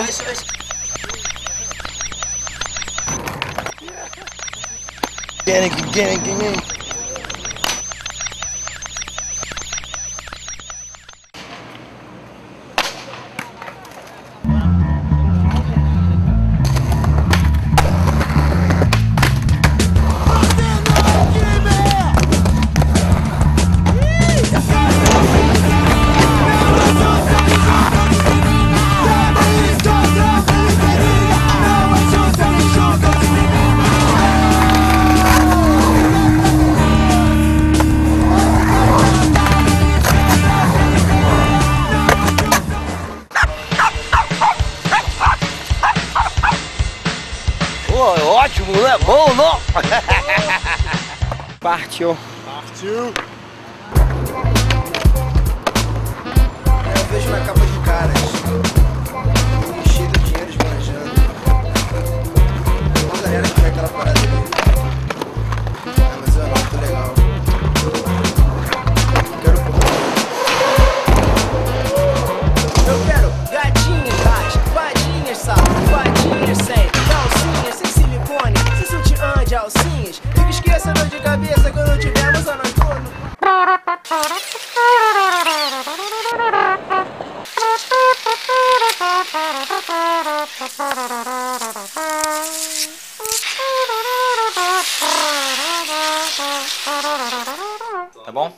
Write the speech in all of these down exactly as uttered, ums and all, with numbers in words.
Get it, get it, get it. Pô, ótimo, né? Bom, não? Partiu. Partiu. Eu vejo na capa de caras. Cheio de dinheiro esbanjando. Uma galera que vai aquela parada ali. Ah, mas eu não, tô legal. Quero Eu quero gatinhas, ras, vadinhas, sapo, vadinhas, sem calcinhas, sem silicone, sem sutiã de alcinhas. Nunca esqueça dor de cabeça quando tivermos a noturno. Tá bom?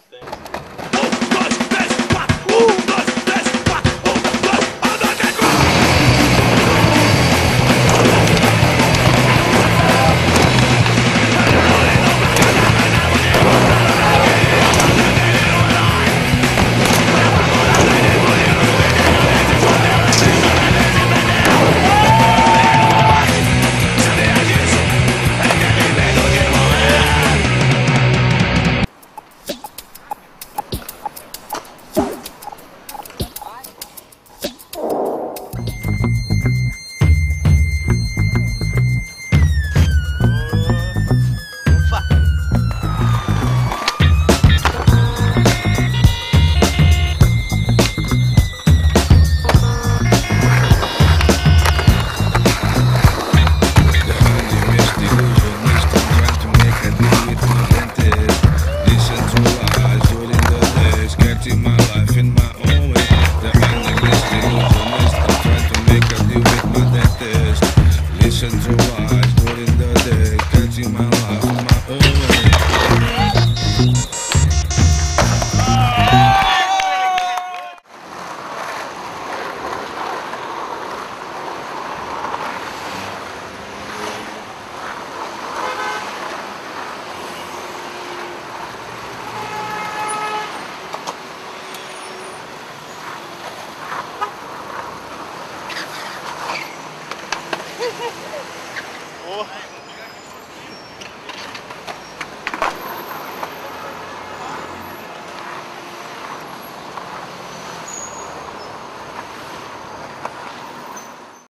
Oh.